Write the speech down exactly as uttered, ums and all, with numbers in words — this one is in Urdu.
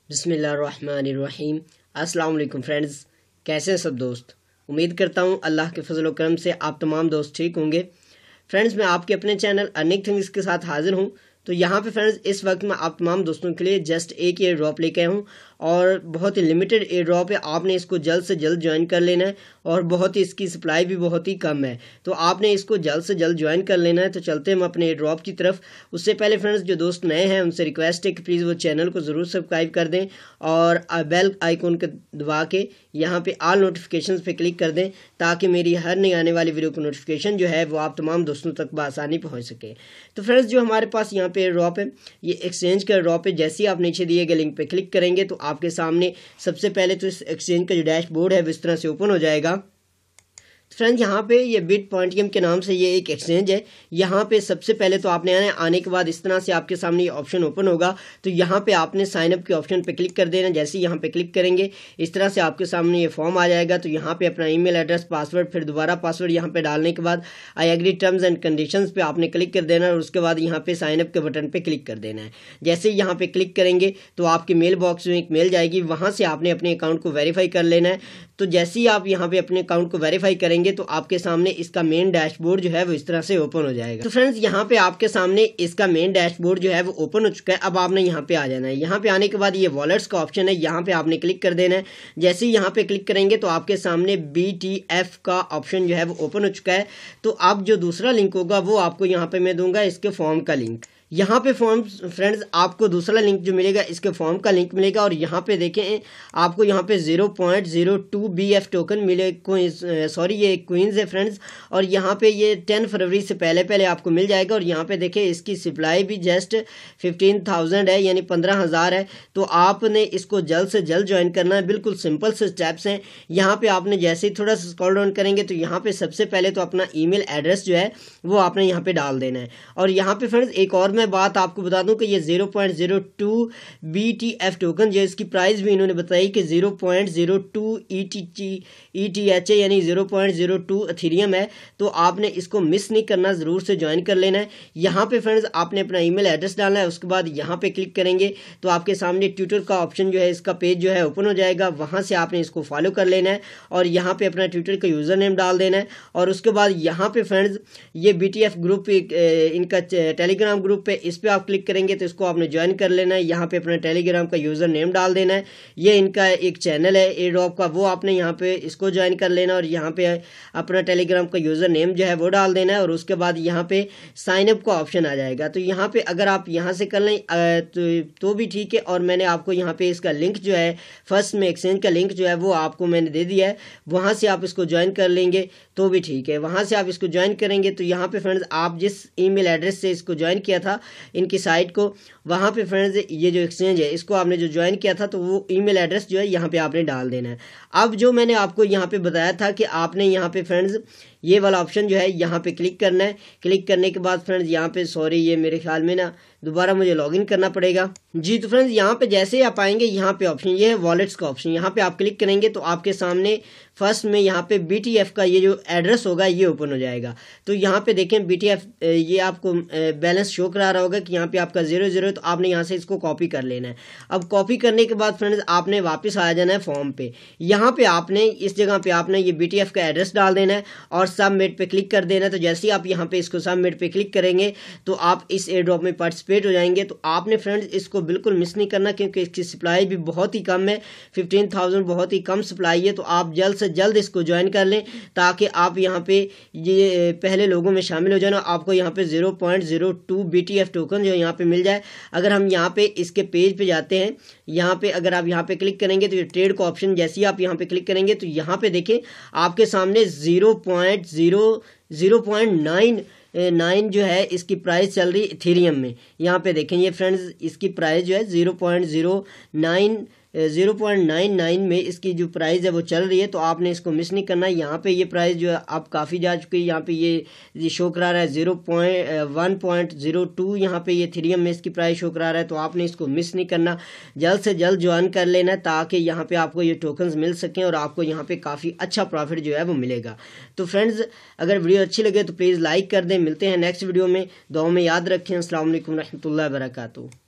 بسم اللہ الرحمن الرحیم۔ السلام علیکم فرینڈز، کیسے ہیں سب دوست؟ امید کرتا ہوں اللہ کے فضل و کرم سے آپ تمام دوست ٹھیک ہوں گے۔ فرینڈز، میں آپ کے اپنے چینل ارننگ تھنگس کے ساتھ حاضر ہوں۔ تو یہاں پہ فرینڈز اس وقت میں آپ تمام دوستوں کے لیے جسٹ ایک ایئر ڈراپ لے کے آیا ہوں، اور بہت ہی لمیٹڈ ایئر ڈراپ ہے۔ آپ نے اس کو جلد سے جلد جوائن کر لینا ہے، اور بہت ہی اس کی سپلائی بھی بہت ہی کم ہے، تو آپ نے اس کو جلد سے جلد جوائن کر لینا ہے۔ تو چلتے ہیں ہم اپنے ایئر ڈراپ کی طرف۔ اس سے پہلے فرینڈز جو دوست نئے ہیں ان سے ریکویسٹ ہے کہ پلیز وہ چینل کو ضرور سبسکرائب کر دیں، اور بیل آئیکن کو دبا کے یہاں پہ آل نوٹیفیکیشنز پہ کلک کر دیں، تاکہ میری ہر نئی آنے والی ویڈیو کی نوٹیفیکیشن جو ہے وہ آپ تمام دوستوں تک بآسانی پہنچ سکے۔ تو فرینڈز جو ہمارے پاس یہاں پہ ایئر ڈراپ ہے، یہ ایکسچینج کا ڈراپ ہے۔ جیسے ہی آپ نیچے دیے گئے لنک پہ کلک کریں گے تو آپ کے سامنے سب سے پہلے تو اس ایکسچینج کا جو ڈیش بورڈ ہے وہ اس طرح سے اوپن ہو جائے گا۔ فرینڈ یہاں پہ یہ بٹ پوائنٹیم کے نام سے یہ ایک ایکسچینج ہے۔ یہاں پہ سب سے پہلے تو آپ نے آنا ہے، آنے کے بعد اس طرح سے آپ کے سامنے یہ آپشن اوپن ہوگا۔ تو یہاں پہ آپ نے سائن اپ کے آپشن پہ کلک کر دینا۔ جیسے یہاں پہ کلک کریں گے اس طرح سے آپ کے سامنے یہ فارم آ جائے گا۔ تو یہاں پہ اپنا ای میل ایڈریس، پاسورڈ، پھر دوبارہ پاسورڈ یہاں پہ ڈالنے کے بعد I agree terms and conditions پہ آپ نے کلک کر دینا، اور اس کے بعد یہاں پہ سائن اپ کے بٹن پہ کلک کر دینا ہے۔ جیسے ہی یہاں پہ کلک کریں گے تو آپ کے میل باکس میں ایک میل جائے گی، وہاں سے آپ نے اپنے اکاؤنٹ کو ویریفائی کر لینا ہے۔ تو جیسے ہی آپ یہاں پہ اپنے اکاؤنٹ کو ویریفائی کریں گے تو آپ کے سامنے اس کا مین ڈیش بورڈ جو ہے وہ اس طرح سے اوپن ہو جائے گا۔ تو فرینڈز یہاں پہ آپ کے سامنے اس کا مین ڈیش بورڈ جو ہے وہ اوپن ہو چکا ہے۔ اب آپ نے یہاں پہ آ جانا ہے۔ یہاں پہ آنے کے بعد یہ والیٹس کا آپشن ہے، یہاں پہ آپ نے کلک کر دینا ہے۔ جیسے ہی یہاں پہ کلک کریں گے تو آپ کے سامنے بی ٹی ایف کا آپشن جو ہے وہ اوپن ہو چکا ہے۔ تو اب جو دوسرا لنک ہوگا وہ آپ کو یہاں پہ میں دوں گا اس کے فارم کا لنک۔ یہاں پہ فارم فرینڈز آپ کو دوسرا لنک جو ملے گا اس کے فارم کا لنک ملے گا، اور یہاں پہ دیکھیں آپ کو یہاں پہ zero point zero two B F token ملے، سوری یہ کوئنز ہے فرینڈز، اور یہاں پہ یہ ٹین فروری سے پہلے پہلے آپ کو مل جائے گا۔ اور یہاں پہ دیکھیں اس کی سپلائی بھی جسٹ ففٹین تھاؤزینڈ ہے، یعنی پندرہ ہزار ہے۔ تو آپ نے اس کو جلد سے جلد جوائن کرنا ہے، بالکل سمپل سے اسٹیپس ہیں۔ یہاں پہ آپ نے جیسے ہی تھوڑا سا اسکرول ڈاؤن کریں گے تو یہاں پہ سب سے پہلے تو اپنا ای میل ایڈریس جو ہے وہ آپ نے یہاں پہ ڈال دینا ہے۔ اور یہاں پہ فرینڈز ایک اور میں بات آپ کو بتا دوں کہ یہ zero point zero two B T F token جو اس کی پرائز بھی انہوں نے بتائی کہ zero point zero two E T E T H ہے، یعنی zero point zero two Ethereum ہے۔ تو آپ نے اس کو مس نہیں کرنا، ضرور سے جوائن کر لینا ہے۔ یہاں پہ فرینڈز آپ نے اپنا ای میل ایڈریس ڈالنا ہے، اس کے بعد یہاں پہ کلک کریں گے تو آپ کے سامنے ٹویٹر کا آپشن جو ہے اس کا پیج جو ہے اوپن ہو جائے گا، وہاں سے آپ نے اس کو فالو کر لینا ہے، اور یہاں پہ اپنا ٹویٹر کا یوزر نیم ڈال دینا ہے۔ اور اس کے بعد یہاں پہ فرینڈز یہ بی ٹی ایف گروپ ان کا ٹیلی گرام گروپ پہ، اس پہ آپ کلک کریں گے تو اس کو آپ نے جوائن کر لینا ہے۔ یہاں پہ اپنا ٹیلی گرام کا یوزر نیم ڈال دینا ہے۔ یہ ان کا ایک چینل ہے ایئر ڈراپ کا، وہ آپ نے یہاں پہ اس کو جوائن کر لینا، اور یہاں پہ اپنا ٹیلی گرام کا یوزر نیم جو ہے وہ ڈال دینا ہے، اور اس کے بعد یہاں پہ سائن اپ کا آپشن آ جائے گا۔ تو یہاں پہ اگر آپ یہاں سے کر لیں تو بھی ٹھیک ہے، اور میں نے آپ کو یہاں پہ اس کا لنک جو ہے فرسٹ میں ایکسچینج کا لنک جو ہے وہ آپ کو میں نے دے دیا ہے، وہاں سے آپ اس کو جوائن کر لیں گے تو بھی ٹھیک ہے۔ وہاں سے آپ اس کو جوائن کریں گے تو یہاں پہ فرینڈز آپ جس ای میل ایڈریس سے اس کو جوائن کیا تھا ان کی سائٹ کو، وہاں پہ فرینڈز یہ جو ایکسچینج ہے اس کو آپ نے جو جوائن کیا تھا تو وہ ای میل ایڈریس جو ہے یہاں پہ آپ نے ڈال دینا ہے۔ اب جو میں نے آپ کو یہاں پہ بتایا تھا کہ آپ نے یہاں پہ فرینڈز یہ والا آپشن جو ہے یہاں پہ کلک کرنا ہے۔ کلک کرنے کے بعد فرینڈز یہاں پہ سوری یہ میرے خیال میں نا دوبارہ مجھے لاگ ان کرنا پڑے گا جی۔ تو فرینڈز یہاں پہ جیسے ہی آپ آئیں گے یہاں پہ آپشن یہ ہے والیٹس کا آپشن، یہاں پہ آپ کلک کریں گے تو آپ کے سامنے فرسٹ میں یہاں پہ بی ٹی ایف کا یہ جو ایڈریس ہوگا یہ اوپن ہو جائے گا۔ تو یہاں پہ دیکھیں بی ٹی ایف یہ آپ کو بیلنس شو کرا رہا ہوگا کہ یہاں پہ آپ کا زیرو زیرو ہے، تو آپ نے یہاں سے اس کو کاپی کر لینا ہے۔ اب کاپی کرنے کے بعد فرینڈز آپ نے واپس آ جانا ہے فارم پہ۔ یہاں پہ آپ نے اس جگہ پہ آپ نے یہ بی ٹی ایف کا ایڈریس ڈال دینا ہے اور سبمٹ پہ کلک کر دینا ہے۔ تو جیسے ہی آپ یہاں پہ اس کو سبمٹ پہ کلک کریں گے تو آپ اس ایئر ڈراپ میں پارٹیسپیٹ ہو جائیں گے۔ تو آپ نے فرینڈز اس کو بالکل مس نہیں کرنا، کیونکہ اس کی سپلائی بھی بہت ہی کم ہے، ففٹین تھاؤزینڈ بہت ہی کم سپلائی ہے۔ تو آپ جلد سے جلد اس کو جوائن کر لیں تاکہ آپ یہاں پہ یہ پہلے لوگوں میں شامل ہو جائیں، آپ کو یہاں پہ zero point zero two B T F token جو یہاں پہ مل جائے۔ اگر ہم یہاں پہ اس کے پیج پہ جاتے ہیں، یہاں پہ اگر آپ یہاں پہ کلک کریں گے تو یہ ٹریڈ کا آپشن جیسے ہی آپ یہاں پہ کلک کریں گے تو یہاں پہ دیکھیں آپ کے سامنے zero point zero zero point nine nine جو ہے اس کی پرائز چل رہی ہے ایتھیریم میں۔ یہاں پہ دیکھیں یہ فرینڈز اس کی پرائز جو ہے zero point zero nine zero point nine nine میں اس کی جو پرائز ہے وہ چل رہی ہے۔ تو آپ نے اس کو مس نہیں کرنا۔ یہاں پہ یہ پرائز جو ہے اب کافی جا چکی ہے، یہاں پہ یہ شو کرا رہا ہے zero point one point zero two یہاں پہ یہ ایتھیریم میں اس کی پرائز شو کرا رہا ہے۔ تو آپ نے اس کو مس نہیں کرنا، جلد سے جلد جوائن کر لینا تاکہ یہاں پہ آپ کو یہ ٹوکنز مل سکیں اور آپ کو یہاں پہ کافی اچھا پروفٹ جو ہے وہ ملے گا۔ تو فرینڈز اگر ویڈیو اچھی لگے تو پلیز لائک کر دیں۔ ملتے ہیں نیکسٹ ویڈیو میں، دعاؤں میں یاد رکھیں۔ السلام علیکم ورحمۃ اللہ وبرکاتہ۔